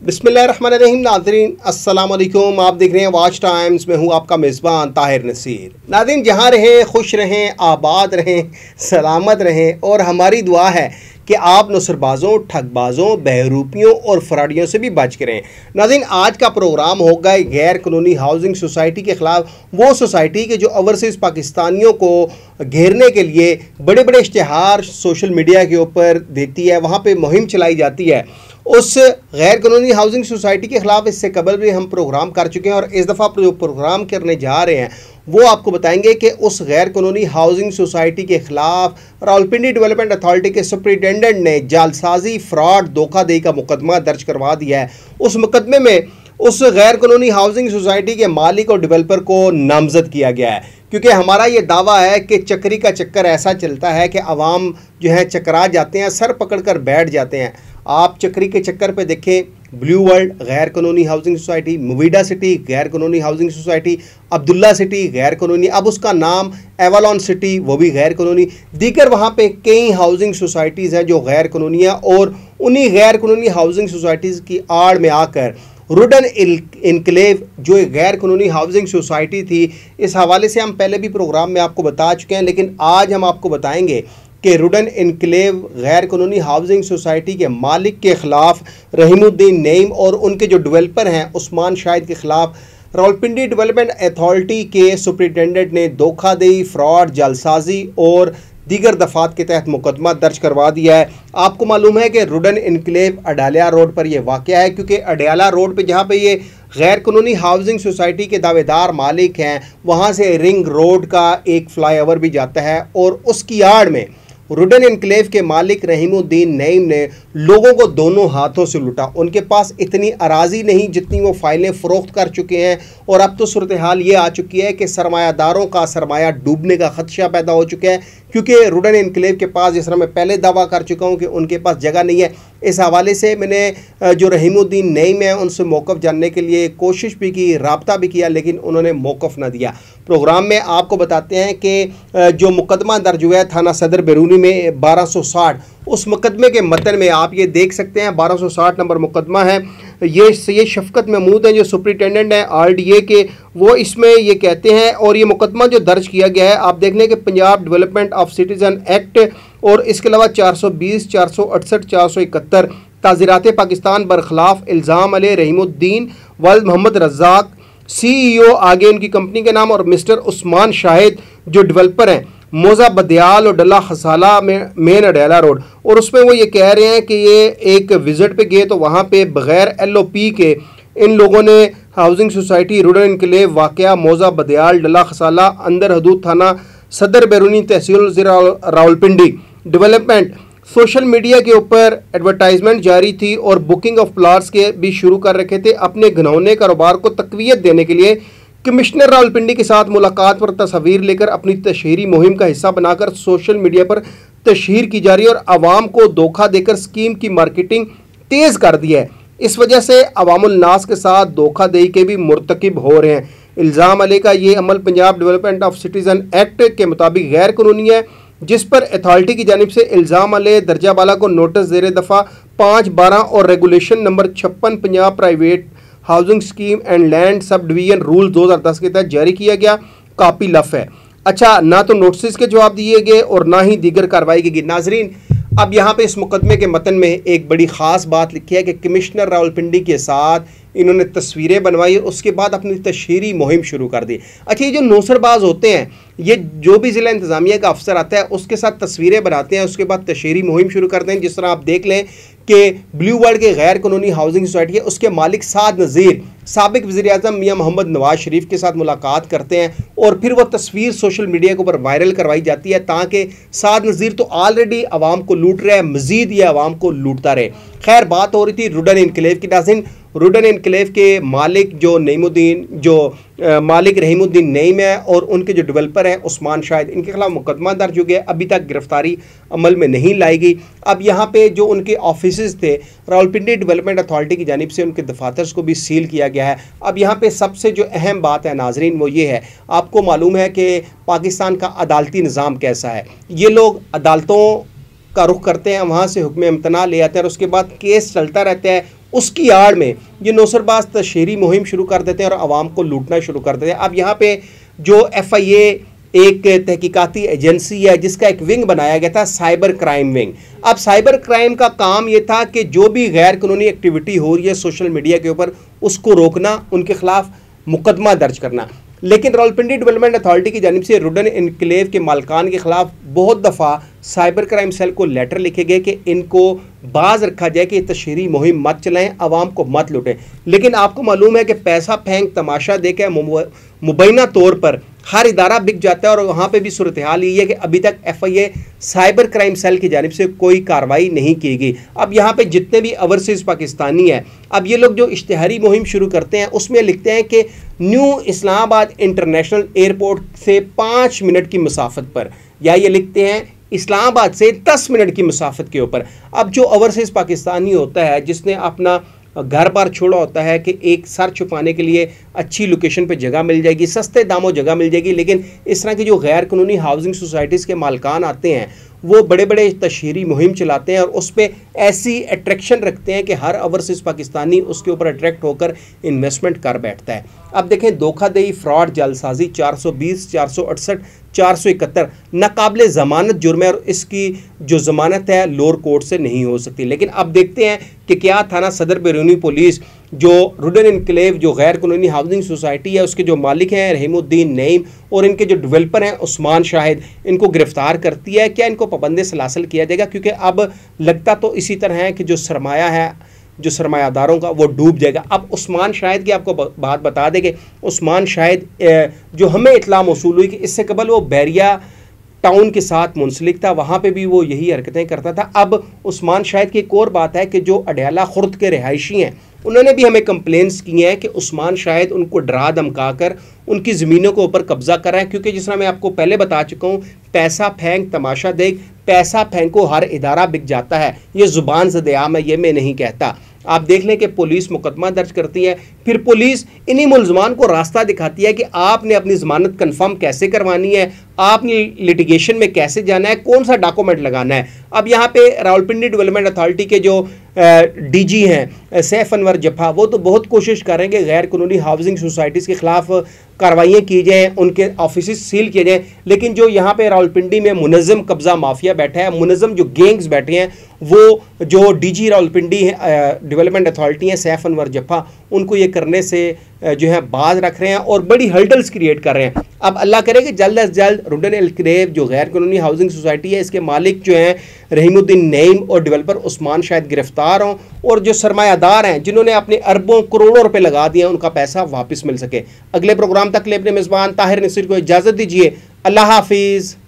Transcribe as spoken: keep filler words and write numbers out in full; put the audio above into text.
बिस्मिल्लाहिर्रहमानिर्रहीम। नाज़रीन अस्सलाम वालेकुम। आप देख रहे हैं वाच टाइम्स में हूँ आपका मेज़बान ताहिर नसीर। नाज़रीन जहाँ रहें खुश रहें, आबाद रहें, सलामत रहें और हमारी दुआ है कि आप नसरबाज़ों, ठगबाज़ों, बहरूपियों और फ्रॉडियों से भी बच के रहें। नाज़रीन आज का प्रोग्राम होगा गैर कानूनी हाउसिंग सोसाइटी के ख़िलाफ़, वो सोसाइटी के जो ओवरसीज़ पाकिस्तानियों को घेरने के लिए बड़े बड़े इश्तिहार सोशल मीडिया के ऊपर देती है, वहाँ पर मुहिम चलाई जाती है। उस गैर कानूनी हाउसिंग सोसाइटी के ख़िलाफ़ इससे कबल भी हम प्रोग्राम कर चुके हैं और इस दफ़ा जो प्रोग्राम करने जा रहे हैं वो आपको बताएंगे कि उस गैर कानूनी हाउसिंग सोसाइटी के ख़िलाफ़ रावलपिंडी डेवलपमेंट अथॉरिटी के सुपरिटेंडेंट ने जालसाजी, फ्रॉड, धोखाधड़ी का मुकदमा दर्ज करवा दिया है। उस मुकदमे में उस गैर कानूनी हाउसिंग सोसाइटी के मालिक और डेवलपर को नामजद किया गया है, क्योंकि हमारा ये दावा है कि चक्री का चक्कर ऐसा चलता है कि अवाम जो है चकरा जाते हैं, सर पकड़ कर बैठ जाते हैं। आप चक्री के चक्कर पे देखें, ब्लू वर्ल्ड गैर कानूनी हाउसिंग सोसाइटी, मुवीडा सिटी गैर कानूनी हाउसिंग सोसाइटी, अब्दुल्ला सिटी गैर कानूनी, अब उसका नाम एवलॉन सिटी वो भी गैर कानूनी, दीगर वहाँ पे कई हाउसिंग सोसाइटीज़ हैं जो गैर कानूनी हैं। और उन्हीं गैर कानूनी हाउसिंग सोसाइटीज़ की आड़ में आकर रुडन इनक्लेव जो एक गैर कानूनी हाउसिंग सोसाइटी थी, इस हवाले से हम पहले भी प्रोग्राम में आपको बता चुके हैं, लेकिन आज हम आपको बताएंगे कि रुडन इनक्लेव गैर कानूनी हाउसिंग सोसाइटी के मालिक के ख़िलाफ़ रहीमुद्दीन नईम और उनके जो डेवलपर हैं उस्मान शाहिद के ख़िलाफ़ रावलपिंडी डेवलपमेंट अथॉरिटी के सुपरिटेंडेंट ने धोखाधड़ी, फ्रॉड, जालसाजी और दीगर दफ़ात के तहत मुकदमा दर्ज करवा दिया है। आपको मालूम है कि रुडन इनक्लेव अडालिया रोड पर यह वाक़या है, क्योंकि अडालिया रोड पर जहाँ पे ये गैर कानूनी हाउसिंग सोसाइटी के दावेदार मालिक हैं, वहाँ से रिंग रोड का एक फ्लाईओवर भी जाता है और उसकी आड़ में रुडन इनक्लेव के मालिक रहीमुद्दीन नईम ने लोगों को दोनों हाथों से लूटा। उनके पास इतनी अराजी नहीं जितनी वो फाइलें फ़रोख्त कर चुके हैं, और अब तो सूरत हाल ये आ चुकी है कि सरमायादारों का सरमाया डूबने का ख़दशा पैदा हो चुका है, क्योंकि रुडन इनक्लेव के पास, जिस तरह मैं पहले दावा कर चुका हूँ कि उनके पास जगह नहीं है। इस हवाले से मैंने जो रहीमुद्दीन नईम है उनसे मौक़िफ़ जानने के लिए कोशिश भी की, रब्ता भी किया, लेकिन उन्होंने मौक़िफ़ न दिया। प्रोग्राम में आपको बताते हैं कि जो मुकदमा दर्ज हुआ है थाना सदर बैरूनी में बारह सौ साठ, उस मुकदमे के मतन में आप ये देख सकते हैं बारह सौ साठ नंबर मुकदमा है। ये ये शफकत महमूद हैं जो सुपरिटेंडेंट हैं आर डी ए के, वो इसमें ये कहते हैं, और ये मुकदमा जो दर्ज किया गया है आप देख लें कि Punjab development of citizen act और इसके अलावा चार सौ बीस, चार सौ अड़सठ, चार सौ इकहत्तर ताज़ीरात पाकिस्तान बरखिलाफ़ इल्ज़ाम अले रहीमुद्दीन वल्द मोहम्मद रज़ाक सीईओ, आगे उनकी कंपनी के नाम, और मिस्टर उस्मान शाहिद जो डेवलपर हैं मोज़ा बदयाल और डला खसाला में मेन अडेला रोड। और उसमें वो ये कह रहे हैं कि ये एक विज़िट पे गए तो वहाँ पे बग़ैर एल ओ पी के इन लोगों ने हाउसिंग सोसाइटी रुडन इनक्लेव वाक़या मोज़ा बदयाल डला खसाला अंदर हदूद थाना सदर बैरूनी तहसील रावलपिंडी डेवलपमेंट सोशल मीडिया के ऊपर एडवर्टाइजमेंट जारी थी और बुकिंग ऑफ प्लाट्स के भी शुरू कर रखे थे। अपने घनौने कारोबार को तक़वियत देने के लिए कमिश्नर रावलपिंडी के साथ मुलाकात पर तस्वीर लेकर अपनी तशहीरी मुहिम का हिस्सा बनाकर सोशल मीडिया पर तशहीर की जा रही है और आवाम को धोखा देकर स्कीम की मार्केटिंग तेज़ कर दी है। इस वजह से अवामुल नास के साथ धोखाधड़ी के भी मुर्तकिब हो रहे हैं। इल्ज़ाम अले का ये अमल Punjab development of citizen act के मुताबिक गैर कानूनी है, जिस पर अथॉरिटी की जानिब से इल्ज़ाम अले दर्जा बाला को नोटिस ज़ेर दफ़ा पाँच बारह और रेगुलेशन नंबर छप्पन Punjab private housing scheme and land subdivision rule दो हज़ार दस के तहत जारी किया गया। कापी लफ है। अच्छा, ना तो नोटिस के जवाब दिए गए और ना ही दीगर कार्रवाई की गई। नाजरीन अब यहाँ पे इस मुकदमे के मतन में एक बड़ी ख़ास बात लिखी है कि कमिश्नर रावलपिंडी के साथ इन्होंने तस्वीरें बनवाई, उसके बाद अपनी तशहीरी मुहिम शुरू कर दी। अच्छा, ये जो नौसरबाज होते हैं, ये जो भी ज़िला इंतज़ामिया का अफसर आता है उसके साथ तस्वीरें बनाते हैं, उसके बाद तशहीरी मुहिम शुरू करते हैं। जिस तरह आप देख लें कि ब्लू वर्ल्ड के गैर कानूनी हाउसिंग सोसाइटी है, उसके मालिक साद नज़ीर साबिक वज़ीर आज़म मियाँ मोहम्मद नवाज शरीफ के साथ मुलाकात करते हैं और फिर वो तस्वीर सोशल मीडिया के ऊपर वायरल करवाई जाती है, ताकि साद नज़ीर तो ऑलरेडी आवाम को लूट रहा है, मज़ीद ये आवाम को लूटता रहे। खैर, बात हो रही थी रुडन इनक्लेव की। नाज़रीन रुडन इनक्लेव के मालिक जो नईमुद्दीन जो आ, मालिक रहीमुद्दीन नईम है और उनके जो डेवलपर हैं उस्मान शाहिद, इनके खिलाफ मुकदमा दर्ज हो गया। अभी तक गिरफ्तारी अमल में नहीं लाई गई। अब यहाँ पे जो उनके ऑफिस थे रावलपिंडी डेवलपमेंट अथॉरिटी की जानिब से उनके दफातर को भी सील किया गया है। अब यहाँ पे सबसे जो अहम बात है नाजरीन वो ये है, आपको मालूम है कि पाकिस्तान का अदालती निज़ाम कैसा है। ये लोग अदालतों का रुख करते हैं, वहाँ से हुक्म इम्तना ले आते हैं और उसके बाद केस चलता रहता है, उसकी आड़ में ये नौसरबाज तशहरी मुहिम शुरू कर देते हैं और आवाम को लूटना शुरू कर देते हैं। अब यहाँ पे जो एफ आई ए एक तहकीकाती एजेंसी है जिसका एक विंग बनाया गया था, साइबर क्राइम विंग। अब साइबर क्राइम का काम ये था कि जो भी गैर कानूनी एक्टिविटी हो रही है सोशल मीडिया के ऊपर, उसको रोकना, उनके खिलाफ मुकदमा दर्ज करना। लेकिन रावलपिंडी डेवलपमेंट अथॉरिटी की जानिब से रुडन इनक्लेव के मालकान के खिलाफ बहुत दफ़ा साइबर क्राइम सेल को लेटर लिखे गए कि इनको बाज रखा जाए कि तशहरी मुहिम मत चलाएं, आवाम को मत लूटें। लेकिन आपको मालूम है कि पैसा फेंक तमाशा दे के मुबैना तौर पर हर इदारा बिक जाता है और वहाँ पे भी सूरत हाल यही है कि अभी तक F I A cyber crime cell की जानिब से कोई कार्रवाई नहीं की गई। अब यहाँ पे जितने भी ओवरसीज़ पाकिस्तानी हैं, अब ये लोग जो इश्तिहारी मुहिम शुरू करते हैं उसमें लिखते हैं कि न्यू इस्लामाबाद इंटरनेशनल एयरपोर्ट से पाँच मिनट की मुसाफत पर, या ये लिखते हैं इस्लामाबाद से दस मिनट की मुसाफत के ऊपर। अब जो ओवरसीज़ पाकिस्तानी होता है जिसने अपना घर बार छोड़ा होता है कि एक सर छुपाने के लिए अच्छी लोकेशन पे जगह मिल जाएगी, सस्ते दामों जगह मिल जाएगी, लेकिन इस तरह की जो गैर कानूनी हाउसिंग सोसाइटीज़ के मालकान आते हैं वो बड़े बड़े तशहरी मुहिम चलाते हैं और उस पर ऐसी अट्रैक्शन रखते हैं कि हर ओवरसीज़ पाकिस्तानी उसके ऊपर अट्रैक्ट होकर इन्वेस्टमेंट कर बैठता है। अब देखें, धोखाधड़ी, फ्रॉड, जालसाजी, चार सौ बीस, चार सौ अड़सठ, चार सौ इकहत्तर नाकाबिले ज़मानत जुर्म है और इसकी जो ज़मानत है लोअर कोर्ट से नहीं हो सकती। लेकिन अब देखते हैं कि क्या थाना सदर बैरूनी पुलिस जो रुडन इनक्लेव जो गैर कानूनी हाउसिंग सोसाइटी है उसके जो मालिक हैं रहीमुद्दीन नईम और इनके जो डेवलपर हैं उस्मान शाहिद, इनको गिरफ्तार करती है। क्या इनको पाबंद सलासल किया जाएगा? क्योंकि अब लगता तो इसी तरह है कि जो सरमाया है जो सरमायादारों का वो डूब जाएगा। अब उस्मान शाहिद की आपको बात बता दें कि उस्मान शाहिद जो हमें इत्तला मौसूल हुई कि इससे कबल वो बैरिया टाउन के साथ मुंसलिक था, वहाँ पे भी वो यही हरकतें करता था। अब उस्मान शाहिद की एक और बात है कि जो अडयाला खुर्द के रिहायशी हैं उन्होंने भी हमें कंप्लेंट्स की हैं कि उस्मान शाहिद उनको डरा धमका कर उनकी ज़मीनों के ऊपर कब्जा कर रहा है। क्योंकि जिस तरह मैं आपको पहले बता चुका हूँ, पैसा फेंक तमाशा देख, पैसा फेंको हर इदारा बिक जाता है, ये ज़ुबान से दयाम है, ये मैं नहीं कहता। आप देख लें कि पुलिस मुकदमा दर्ज करती है, फिर पुलिस इन्हीं मुलजमान को रास्ता दिखाती है कि आपने अपनी ज़मानत कंफर्म कैसे करवानी है, आपने लिटिगेशन में कैसे जाना है, कौन सा डॉक्यूमेंट लगाना है। अब यहाँ पे रावलपिंडी डेवलपमेंट अथॉरिटी के जो डीजी हैं सैफ अनवर जफा, वो तो बहुत कोशिश कर रहे हैं कि गैर कानूनी हाउसिंग सोसाइटीज़ के ख़िलाफ़ कार्रवाइयाँ की जाएँ, उनके ऑफिस सील किए जाएँ। लेकिन जो यहाँ पे रावलपिंडी में मुनज़्ज़म कब्ज़ा माफिया बैठा है, मुनज़्ज़म जो गैंग्स बैठे हैं, वो जो डीजी रावलपिंडी डेवलपमेंट अथॉरिटी हैं सैफ अनवर जफा, उनको ये करने से जो है बाज रख रहे हैं और बड़ी हर्डल्स क्रिएट कर रहे हैं। अब अल्लाह करे कि जल्द अज जल्द रुडन इनक्लेव जो गैर कानूनी हाउसिंग सोसाइटी है इसके मालिक जो हैं रहीमुद्दीन नईम और डेवलपर उस्मान शाहिद गिरफ्तार हों और जो सरमायादार हैं जिन्होंने अपने अरबों करोड़ों रुपए लगा दिए हैं उनका पैसा वापस मिल सके। अगले प्रोग्राम तक ले अपने मेज़बान ताहिर नसीर को इजाज़त दीजिए। अल्लाह हाफिज़।